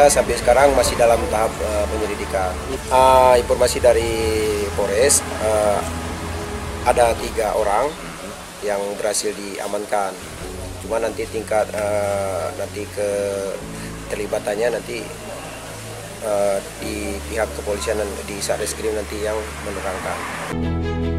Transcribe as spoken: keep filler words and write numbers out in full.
kita sampai sekarang masih dalam tahap uh, penyelidikan. Uh, informasi dari Polres uh, ada tiga orang yang berhasil diamankan. Cuma nanti tingkat uh, nanti ke terlibatannya nanti uh, di pihak kepolisian dan di Satreskrim nanti yang menerangkan.